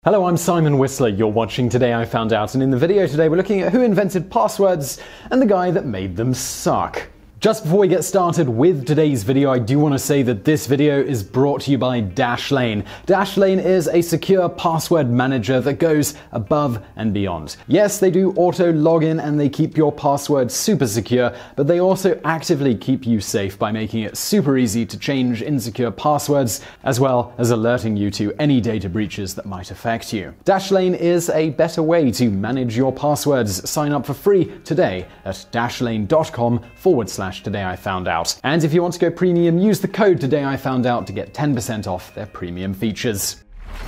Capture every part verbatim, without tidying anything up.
Hello, I'm Simon Whistler, you're watching Today I Found Out, and in the video today we're looking at who invented passwords and the guy that made them suck. Just before we get started with today's video, I do want to say that this video is brought to you by Dashlane. Dashlane is a secure password manager that goes above and beyond. Yes, they do auto login and they keep your password super secure, but they also actively keep you safe by making it super easy to change insecure passwords, as well as alerting you to any data breaches that might affect you. Dashlane is a better way to manage your passwords. Sign up for free today at dashlane.com forward slash Today I Found Out. And if you want to go premium, use the code Today I Found Out to get ten percent off their premium features.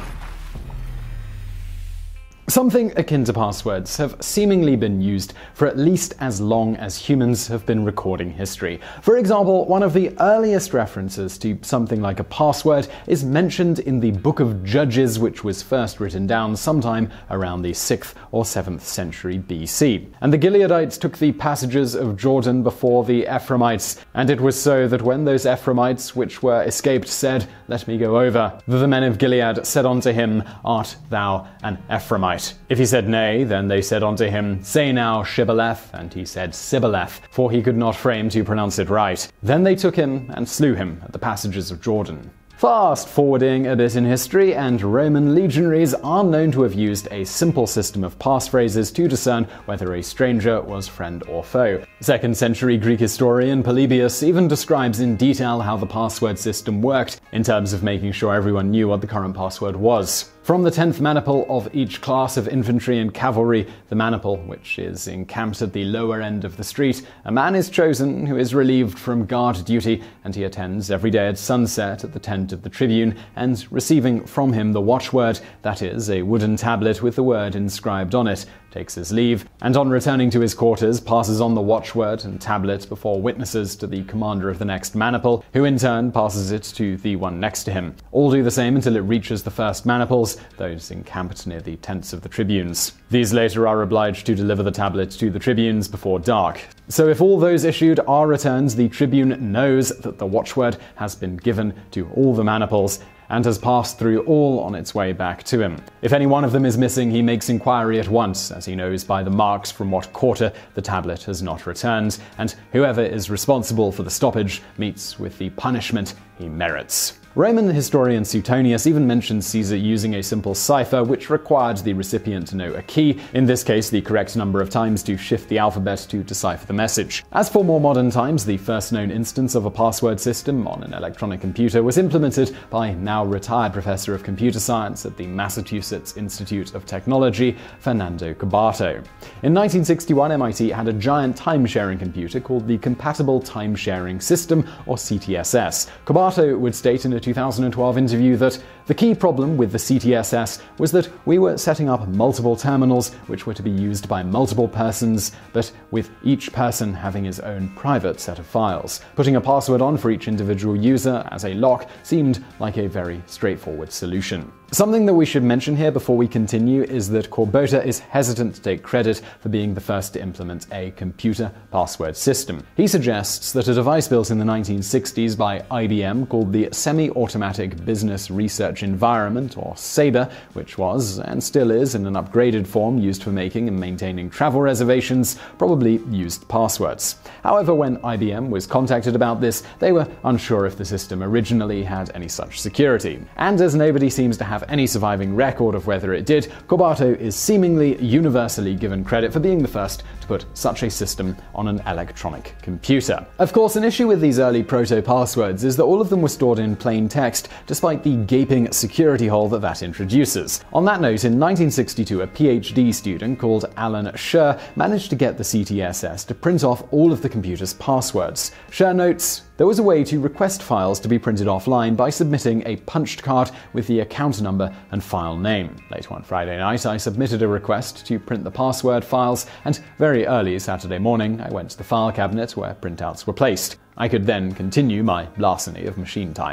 Something akin to passwords have seemingly been used for at least as long as humans have been recording history. For example, one of the earliest references to something like a password is mentioned in the Book of Judges, which was first written down sometime around the sixth or seventh century B C. And the Gileadites took the passages of Jordan before the Ephraimites, and it was so that when those Ephraimites which were escaped said, "Let me go over," the men of Gilead said unto him, "Art thou an Ephraimite?" If he said nay, then they said unto him, "Say now Shibboleth," and he said Sibboleth, for he could not frame to pronounce it right. Then they took him and slew him at the passages of Jordan. Fast forwarding a bit in history, and Roman legionaries are known to have used a simple system of passphrases to discern whether a stranger was friend or foe. Second century Greek historian Polybius even describes in detail how the password system worked, in terms of making sure everyone knew what the current password was. From the tenth maniple of each class of infantry and cavalry, the maniple, which is encamped at the lower end of the street, a man is chosen who is relieved from guard duty, and he attends every day at sunset at the tent of the tribune, and receiving from him the watchword, that is, a wooden tablet with the word inscribed on it, takes his leave, and on returning to his quarters passes on the watchword and tablet before witnesses to the commander of the next maniple, who in turn passes it to the one next to him. All do the same until it reaches the first maniples, those encamped near the tents of the tribunes. These later are obliged to deliver the tablet to the tribunes before dark. So if all those issued are returned, the tribune knows that the watchword has been given to all the maniples, and has passed through all on its way back to him. If any one of them is missing, he makes inquiry at once, as he knows by the marks from what quarter the tablet has not returned, and whoever is responsible for the stoppage meets with the punishment he merits. Roman historian Suetonius even mentions Caesar using a simple cipher which required the recipient to know a key, in this case the correct number of times to shift the alphabet to decipher the message. As for more modern times, the first known instance of a password system on an electronic computer was implemented by now retired professor of computer science at the Massachusetts Institute of Technology, Fernando Cubato. In nineteen sixty-one, M I T had a giant time-sharing computer called the Compatible Time-Sharing System, or C T S S. Cubato would state in a two thousand twelve interview that the key problem with the C T S S was that we were setting up multiple terminals which were to be used by multiple persons, but with each person having his own private set of files. Putting a password on for each individual user as a lock seemed like a very straightforward solution. Something that we should mention here before we continue is that Cubato is hesitant to take credit for being the first to implement a computer password system. He suggests that a device built in the nineteen sixties by I B M called the Semi-Automatic Business Research Environment, or SABRE, which was, and still is in an upgraded form used for making and maintaining travel reservations, probably used passwords. However, when I B M was contacted about this, they were unsure if the system originally had any such security. And as nobody seems to have any surviving record of whether it did, Cubato is seemingly universally given credit for being the first to put such a system on an electronic computer. Of course, an issue with these early proto-passwords is that all of them were stored in plain text, despite the gaping security hole that that introduces. On that note, in nineteen sixty-two, a PhD student called Alan Scher managed to get the C T S S to print off all of the computer's passwords. Scher notes, "There was a way to request files to be printed offline by submitting a punched card with the account number and file name. Late one Friday night, I submitted a request to print the password files, and very early Saturday morning, I went to the file cabinet where printouts were placed. I could then continue my larceny of machine time."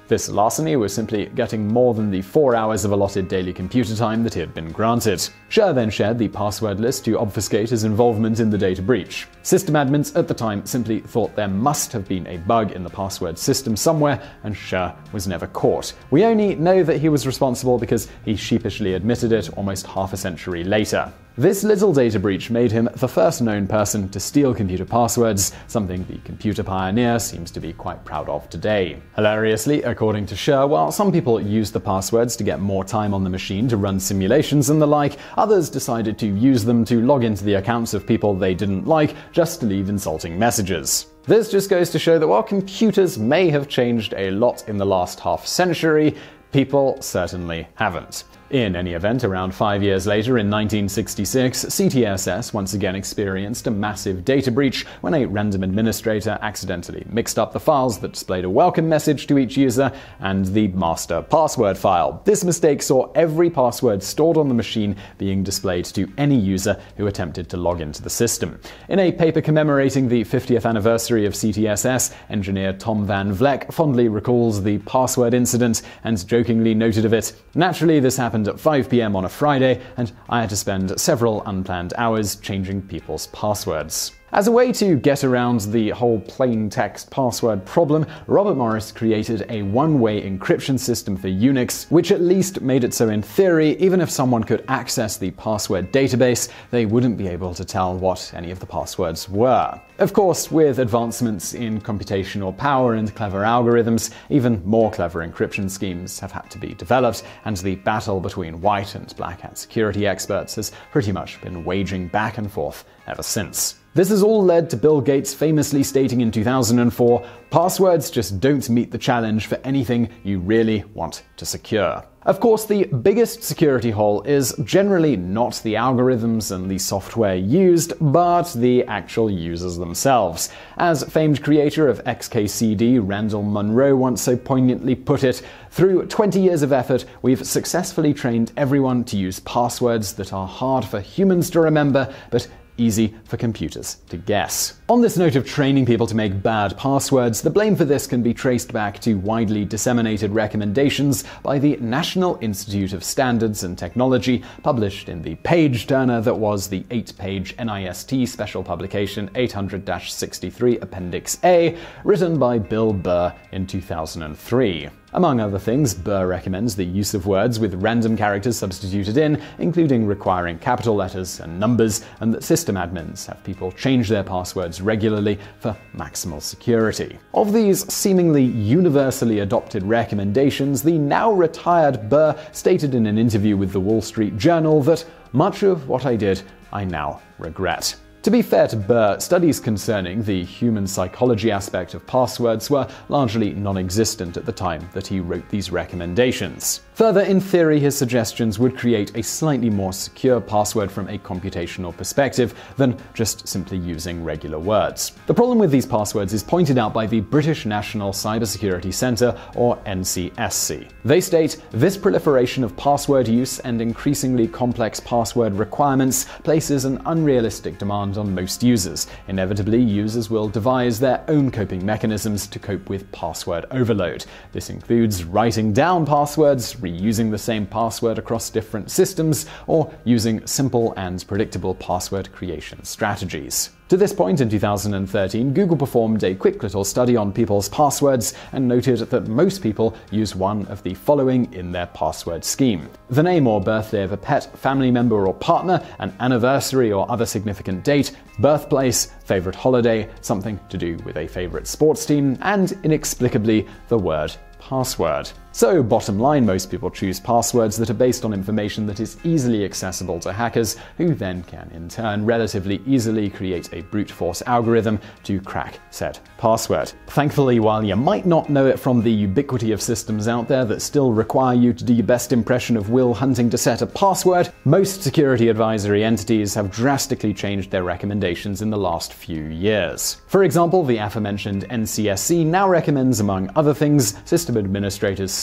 This larceny was simply getting more than the four hours of allotted daily computer time that he had been granted. Scher then shared the password list to obfuscate his involvement in the data breach. System admins at the time simply thought there must have been a bug in the password system somewhere, and Scher was never caught. We only know that he was responsible because he sheepishly admitted it almost half a century later. This little data breach made him the first known person to steal computer passwords, something the computer pioneer seems to be quite proud of today. Hilariously, according to Scher, while some people used the passwords to get more time on the machine to run simulations and the like, others decided to use them to log into the accounts of people they didn't like just to leave insulting messages. This just goes to show that while computers may have changed a lot in the last half century, people certainly haven't. In any event, around five years later, in nineteen sixty-six, C T S S once again experienced a massive data breach when a random administrator accidentally mixed up the files that displayed a welcome message to each user and the master password file. This mistake saw every password stored on the machine being displayed to any user who attempted to log into the system. In a paper commemorating the fiftieth anniversary of C T S S, engineer Tom Van Vleck fondly recalls the password incident and jokingly noted of it, "Naturally, this happened at five p m on a Friday, and I had to spend several unplanned hours changing people's passwords." As a way to get around the whole plain text password problem, Robert Morris created a one-way encryption system for Unix, which at least made it so in theory, even if someone could access the password database, they wouldn't be able to tell what any of the passwords were. Of course, with advancements in computational power and clever algorithms, even more clever encryption schemes have had to be developed, and the battle between white and black hat security experts has pretty much been waging back and forth ever since. This has all led to Bill Gates famously stating in two thousand four, "Passwords just don't meet the challenge for anything you really want to secure." Of course, the biggest security hole is generally not the algorithms and the software used, but the actual users themselves. As famed creator of X K C D, Randall Munroe, once so poignantly put it, "Through twenty years of effort, we've successfully trained everyone to use passwords that are hard for humans to remember, but easy for computers to guess." On this note of training people to make bad passwords, the blame for this can be traced back to widely disseminated recommendations by the National Institute of Standards and Technology, published in the page-turner that was the eight-page N I S T Special Publication eight hundred dash sixty-three Appendix A, written by Bill Burr in two thousand three. Among other things, Burr recommends the use of words with random characters substituted in, including requiring capital letters and numbers, and that system admins have people change their passwords regularly for maximal security. Of these seemingly universally adopted recommendations, the now retired Burr stated in an interview with the Wall Street Journal that, "Much of what I did, I now regret." To be fair to Burr, studies concerning the human psychology aspect of passwords were largely non-existent at the time that he wrote these recommendations. Further, in theory, his suggestions would create a slightly more secure password from a computational perspective than just simply using regular words. The problem with these passwords is pointed out by the British National Cybersecurity Centre, or N C S C. They state, "This proliferation of password use and increasingly complex password requirements places an unrealistic demand on most users. Inevitably, users will devise their own coping mechanisms to cope with password overload. This includes writing down passwords, reusing the same password across different systems, or using simple and predictable password creation strategies." To this point, in two thousand thirteen, Google performed a quick little study on people's passwords and noted that most people use one of the following in their password scheme: the name or birthday of a pet, family member or partner, an anniversary or other significant date, birthplace, favorite holiday, something to do with a favorite sports team, and inexplicably the word password. So, bottom line, most people choose passwords that are based on information that is easily accessible to hackers, who then can in turn relatively easily create a brute force algorithm to crack said password. Thankfully, while you might not know it from the ubiquity of systems out there that still require you to do your best impression of Will Hunting to set a password, most security advisory entities have drastically changed their recommendations in the last few years. For example, the aforementioned N C S C now recommends, among other things, system administrators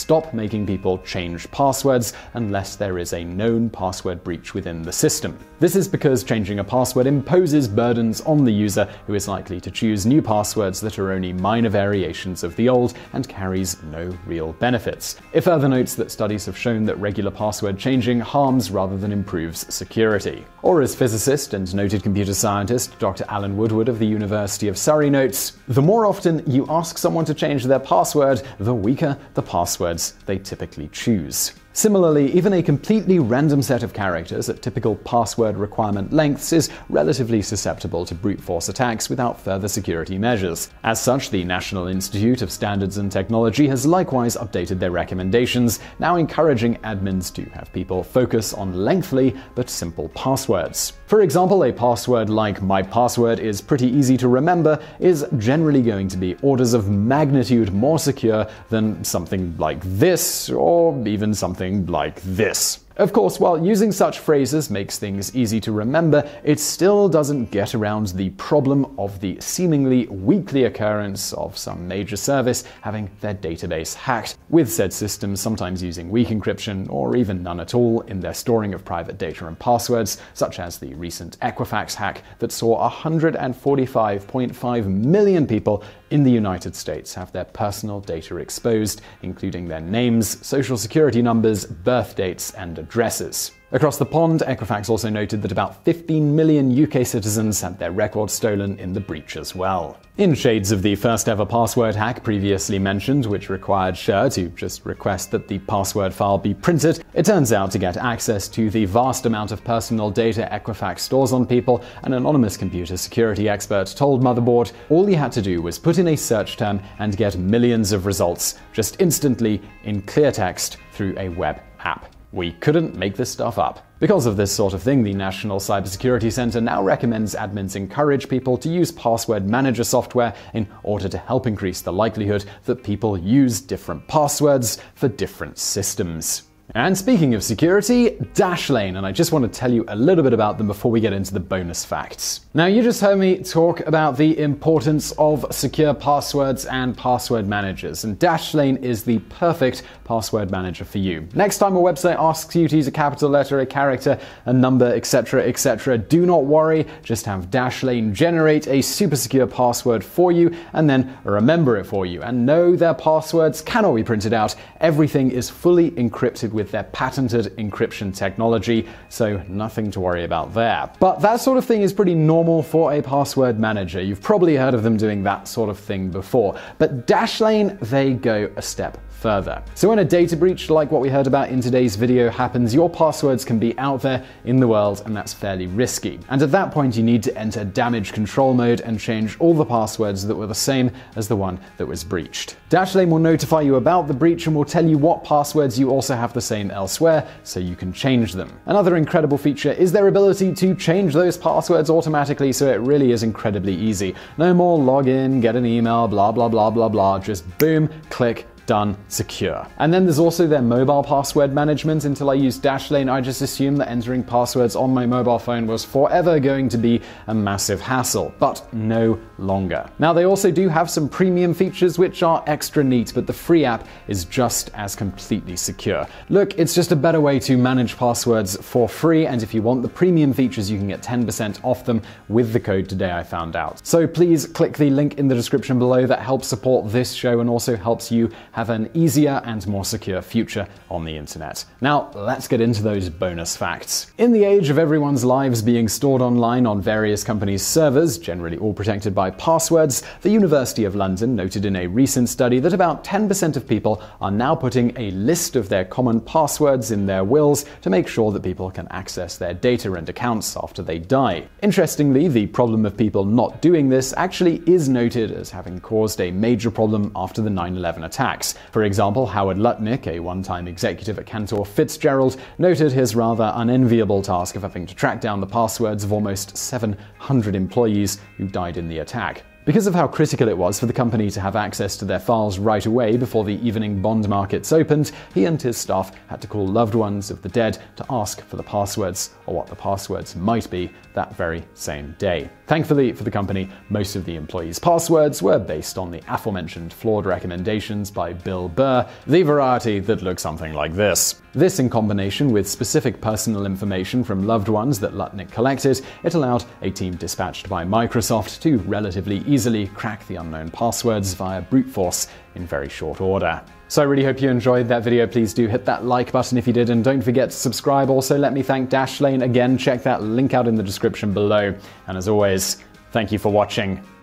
stop making people change passwords unless there is a known password breach within the system. This is because changing a password imposes burdens on the user, who is likely to choose new passwords that are only minor variations of the old and carries no real benefits. It further notes that studies have shown that regular password changing harms rather than improves security. Or as physicist and noted computer scientist Doctor Alan Woodward of the University of Surrey notes, "The more often you ask someone to change their password, the weaker the passwords they typically choose." Similarly, even a completely random set of characters at typical password requirement lengths is relatively susceptible to brute force attacks without further security measures. As such, the National Institute of Standards and Technology has likewise updated their recommendations, now encouraging admins to have people focus on lengthy but simple passwords. For example, a password like "my password is pretty easy to remember" is generally going to be orders of magnitude more secure than something like this, or even something like this. Of course, while using such phrases makes things easy to remember, it still doesn't get around the problem of the seemingly weekly occurrence of some major service having their database hacked, with said systems sometimes using weak encryption or even none at all in their storing of private data and passwords, such as the recent Equifax hack that saw one hundred forty-five point five million people in the United States have their personal data exposed, including their names, social security numbers, birth dates, and addresses. Across the pond, Equifax also noted that about fifteen million U K citizens had their records stolen in the breach as well. In shades of the first ever password hack previously mentioned, which required Cher to just request that the password file be printed, it turns out to get access to the vast amount of personal data Equifax stores on people, an anonymous computer security expert told Motherboard all he had to do was put in a search term and get millions of results, just instantly in clear text through a web app. We couldn't make this stuff up. Because of this sort of thing, the National Cybersecurity Center now recommends admins encourage people to use password manager software in order to help increase the likelihood that people use different passwords for different systems. And speaking of security, Dashlane, and I just want to tell you a little bit about them before we get into the bonus facts. Now, you just heard me talk about the importance of secure passwords and password managers, and Dashlane is the perfect password manager for you. Next time a website asks you to use a capital letter, a character, a number, et cetera, et cetera, do not worry, just have Dashlane generate a super secure password for you and then remember it for you. And no, their passwords cannot be printed out. Everything is fully encrypted with their patented encryption technology, so nothing to worry about there. But that sort of thing is pretty normal for a password manager. You've probably heard of them doing that sort of thing before. But Dashlane, they go a step further. So when a data breach like what we heard about in today's video happens, your passwords can be out there in the world, and that's fairly risky. And at that point, you need to enter damage control mode and change all the passwords that were the same as the one that was breached. Dashlane will notify you about the breach and will tell you what passwords you also have the same elsewhere, so you can change them. Another incredible feature is their ability to change those passwords automatically, so it really is incredibly easy. No more login, get an email, blah blah blah blah blah, just boom, click, done, secure. And then there's also their mobile password management. Until I used Dashlane, I just assumed that entering passwords on my mobile phone was forever going to be a massive hassle, but no longer. Now, they also do have some premium features which are extra neat, but the free app is just as completely secure. Look, it's just a better way to manage passwords for free, and if you want the premium features, you can get ten percent off them with the code TodayIFoundOut. So please click the link in the description below. That helps support this show and also helps you have an easier and more secure future on the internet. Now, let's get into those bonus facts. In the age of everyone's lives being stored online on various companies' servers, generally all protected by passwords, the University of London noted in a recent study that about ten percent of people are now putting a list of their common passwords in their wills to make sure that people can access their data and accounts after they die. Interestingly, the problem of people not doing this actually is noted as having caused a major problem after the nine eleven attacks. For example, Howard Lutnick, a one-time executive at Cantor Fitzgerald, noted his rather unenviable task of having to track down the passwords of almost seven hundred employees who died in the attack. Because of how critical it was for the company to have access to their files right away before the evening bond markets opened, he and his staff had to call loved ones of the dead to ask for the passwords, or what the passwords might be, that very same day. Thankfully for the company, most of the employees' passwords were based on the aforementioned flawed recommendations by Bill Burr, the variety that looks something like this. This, in combination with specific personal information from loved ones that Lutnick collected, it allowed a team dispatched by Microsoft to relatively easily crack the unknown passwords via brute force in very short order. So I really hope you enjoyed that video. Please do hit that like button if you did, and don't forget to subscribe. Also, let me thank Dashlane again. Check that link out in the description below. And as always, thank you for watching.